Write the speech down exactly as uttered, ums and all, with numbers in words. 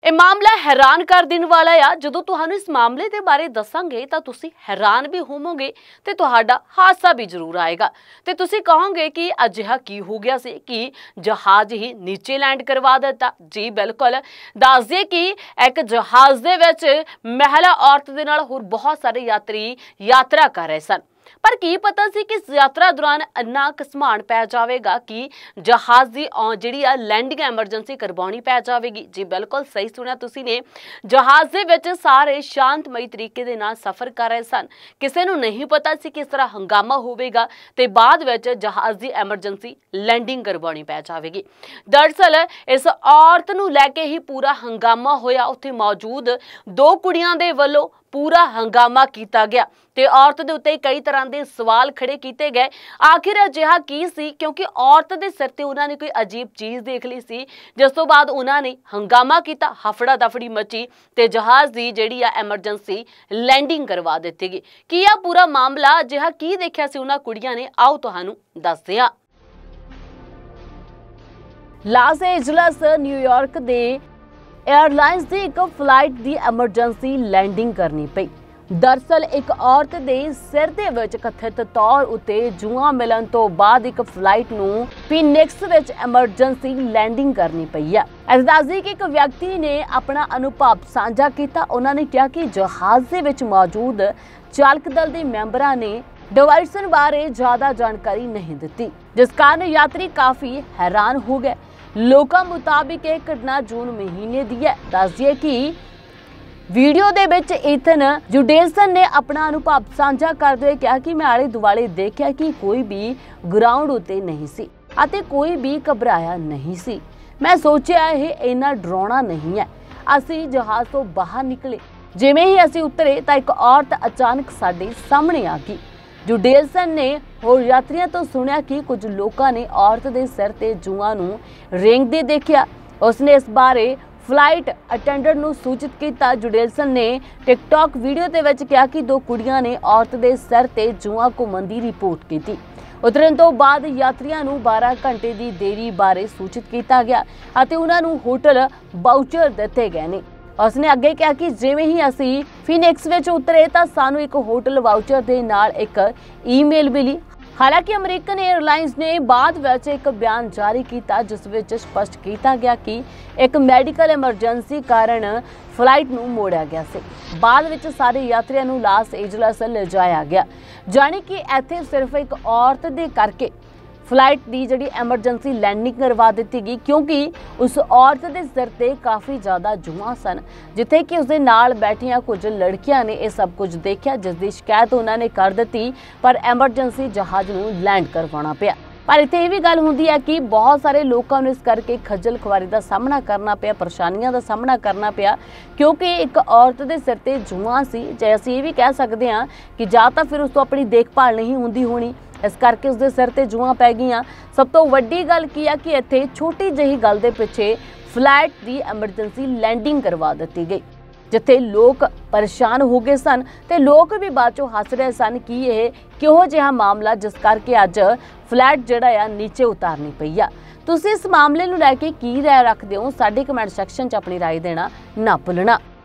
ਇਹ ਮਾਮਲਾ हैरान कर देने वाला आ। ਜਦੋਂ ਤੁਹਾਨੂੰ ਇਸ ਮਾਮਲੇ ਦੇ ਬਾਰੇ ਦੱਸਾਂਗੇ ਤਾਂ ਤੁਸੀਂ हैरान भी ਹੋਵੋਗੇ ਤੇ ਤੁਹਾਡਾ ਹਾਸਾ भी ਜ਼ਰੂਰ ਆਏਗਾ ਤੇ ਤੁਸੀਂ ਕਹੋਗੇ ਕਿ ਅਜਿਹਾ ਕੀ ਹੋ ਗਿਆ ਸੀ ਕਿ ਜਹਾਜ਼ ਹੀ ਨੀਚੇ ਲੈਂਡ ਕਰਵਾ ਦਿੱਤਾ। ਜੀ ਬਿਲਕੁਲ, ਦੱਸ ਦਈਏ ਕਿ ਇੱਕ ਜਹਾਜ਼ ਦੇ ਵਿੱਚ ਮਹਿਲਾ ਔਰਤ ਦੇ ਨਾਲ ਹੋਰ ਬਹੁਤ ਸਾਰੇ ਯਾਤਰੀ ਯਾਤਰਾ ਕਰ ਰਹੇ ਸਨ, पर की पता सी कि इस यात्रा दौरान इन्ना घसमान पै जाएगा कि जहाज़ की जिहड़ी आ लैंडिंग एमरजेंसी करवानी पै जाएगी। जी बिल्कुल सही सुनिया तुसी ने, जहाज़ दे विच सारे शांतमई तरीके दे नाल सफ़र कर रहे सन। किसी नूं नहीं पता सी किस तरह हंगामा होवेगा ते बाद विच जहाज़ की एमरजेंसी लैंडिंग करवानी पै जाएगी। दरअसल इस औरत नूं लैके ही पूरा हंगामा होया। उत्थे मौजूद दो कुड़ियां दे वल्लों पूरा हंगामा किया गया ते औरत दे उत्ते कई तरह के सवाल खड़े किए गए। आखिर अजिहा की सी, क्योंकि औरत दे सिर ते उन्होंने कोई अजीब चीज़ देख ली सी, जिस तो बाद उन्होंने हंगामा किया, हफड़ा दफड़ी मची ते जहाज़ की जिहड़ी आ एमरजेंसी लैंडिंग करवा दी गई। की आ पूरा मामला अजिहा की देखिया सी उन्हां कुड़ियां ने, आओ तुहानूं दसदे हां। लास एंजलस न्यूयॉर्क दे एयरलाइंस की एक फ्लाइट की एमरजेंसी लैंडिंग करनी पई। दरअसल एक औरत के सिर दे विच कथित तौर उत्ते जुआ मिलन तो बाद एक फ्लाइट नूं फीनिक्स विच एमरजेंसी लैंडिंग करनी पई है। इस दसदी कि एक व्यक्ति ने अपना अनुभव साझा किया। उन्होंने कहा कि जहाज़ दे विच मौजूद चालक दल के मैंबरां ने डिवाइसन बारे ज़्यादा जानकारी नहीं दी, जिस कारण यात्री काफ़ी हैरान हो गए। लोगों मुताबिक यह घटना जून महीने दी है। दस दिए कि वीडियो दे विच इथन जुडेसन ने अपना अनुभव साझा करते हुए कहा कि मैं आले दुआले देखा कि कोई भी ग्राउंड उत्ते नहीं सी अते कोई भी घबराया नहीं सी। मैं सोचा यह इन्ना डराउणा नहीं है। असी जहाज़ तो बाहर निकले, जिवें ही असी उतरे तो एक औरत अचानक साडे सामने आ गई। जुडेसन ने होर यात्रियों तो सुनिया कि कुछ लोगों ने औरत के सिर ते जुआ नूं रेंगदे देखा। उसने इस बारे फ्लाइट अटेंडेंट नूं सूचित किया। जुडेसन ने टिकटॉक वीडियो के विच कहा कि दो कुड़ियां ने औरत के सिर ते जुआ घुमण की रिपोर्ट की। उतरन तो बाद यात्रियों नूं बारह घंटे की देरी बारे सूचित किया गया और उन्हां नूं होटल वाउचर दिते गए ने। उसने अगे कहा कि जिवें ही असी फीनिक्स विच उतरे तो सानू एक होटल वाउचर दे नाल एक ईमेल मिली। हालांकि अमरीकन एयरलाइंस ने बाद विच एक बयान जारी किया जिस विच स्पष्ट किया गया कि एक मैडिकल एमरजेंसी कारण फ्लाइट नूं मोड़िया गया सी। बाद विच सारे यात्रियों नूं लास एंजलस ले जाया गया, जानी कि इत्थे सिर्फ एक औरत दे करके फ्लाइट की जी एमरजेंसी लैंडिंग करवा दी गई, क्योंकि उस औरत के सिर ते काफ़ी ज़्यादा जुआ सन, जिथे कि उसके नाल बैठिया कुछ लड़कियां ने यह सब कुछ देखा, जिसकी शिकायत उन्होंने कर दी, पर एमरजेंसी जहाज़ नूं लैंड करवाना पिया। पर इत्थे ये भी गल हुंदी है कि बहुत सारे लोगों ने इस करके खज्जल खुआरी का सामना करना पिया, परेशानियों का सामना करना पिया, क्योंकि एक औरत के सिर ते जुआ सी। जे असीं ये भी कह सकते हैं कि जां तां फिर उस तो अपनी देखभाल नहीं हुंदी होनी, इस करके उसके सिर ते जुआ पै गईयां। सब तो वड्डी गल की है कि इत्थे छोटी जही गल दे पिछे फ्लाइट की एमरजेंसी लैंडिंग करवा दी गई, जिथे लोग परेशान हो गए सन ते लोग भी बाद चों हस रहे सन कि यह किहो जिहा मामला जिस करके अज फ्लाइट जिहड़ा आ नीचे उतारनी पई आ। तुसीं इस मामले नूं लैके की राय रखदे हो? साडे कमेंट सैक्शन च अपनी राय देना ना भुलना।